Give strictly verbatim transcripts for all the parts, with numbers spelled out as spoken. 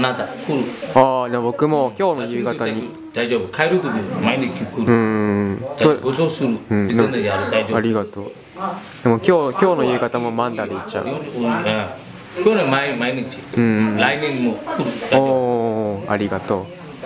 なた来る。 ああ、でも僕も今日の夕方に。 大丈夫。帰るとき毎日来る。 うん。 ご馳走する。ビジネスやる大丈夫。 ありがとう。でも今日今日の夕方もマンダで行っちゃう。 今日の毎毎日。うん。来年も来る。 おお、ありがとう。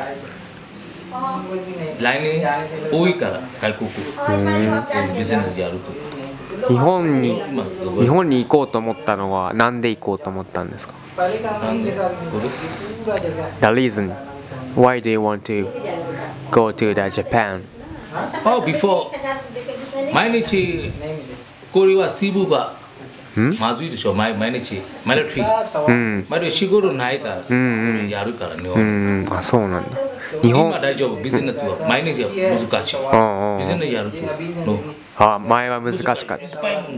来年多いから外国。うん。ビジネスやると。 日本に日本に行こうと思ったのはなんで行こうと思ったんですか？ なんで？ The reason why do you want to go to the Japan? Oh, before 毎日これはシブがまずいでしょ。毎日マイリティ。毎日仕事ないからやるから日本。 あ、そうなんだ。 日本今大丈夫。ビジネスは毎日は難しい。ビジネスやると。 あ、前は難しかった。 難しい。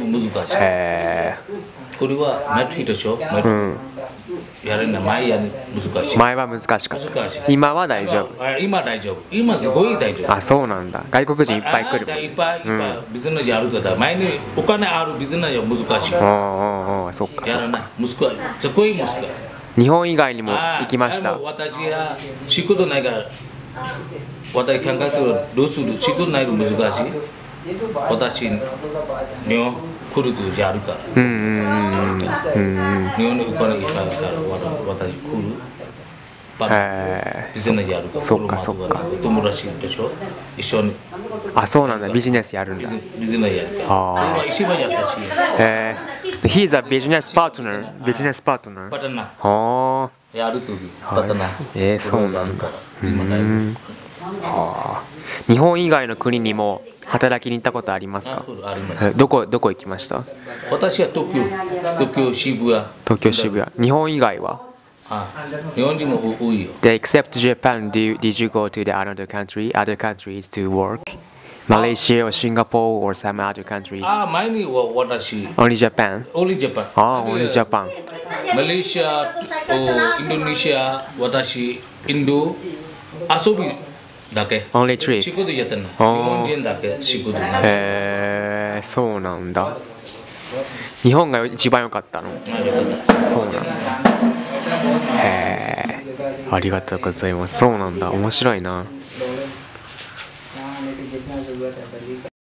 これはマイリティでしょ。やるの前や難しい。 前は難しかった。今は大丈夫。 今大丈夫。今すごい大丈夫。 あ、そうなんだ。外国人いっぱい来るもん。 いっぱいいっぱいビジネスやるから前にお金あるビジネスは難しい。 ああ、そっか。 やらない。難しい。すごい難しい。 日本以外にも行きました。 私は仕事ないから私考えてるどうする仕事ないと難しい。私日本来るとやるから。うんうんうん。日本にお金いっぱいあるから私来る。ビジネスやるから。 そっかそっか。 友達でしょ。一緒に。 あ、そうなんだ。ビジネスやるんだ。 ビジネスやるから。ああ。一番優しい。 ええ。He's a business partner. Business partner. パタナ。 はあ。 やるとき。パタナ。 ええ、そうなんだ。はあ。日本以外の国にも働きに行ったことありますか？ あります。 どこどこ行きました？ 私は東京、東京渋谷。 東京渋谷。日本以外は？ あ、日本人も多いよ。 They except Japan, do you, did you go to the another country, other countries to work? Malaysia or Singapore or some other countries? あ、前には私。 Only Japan? Only Japan. あ、only Japan. マレーシア、インドネシア、私、インド、遊びだけ。 Only trip? 仕事やってない。日本人だけ仕事ない。 へえ、そうなんだ。日本が一番良かったの？そうなんだ。へえ、ありがとうございます。そうなんだ。面白いな。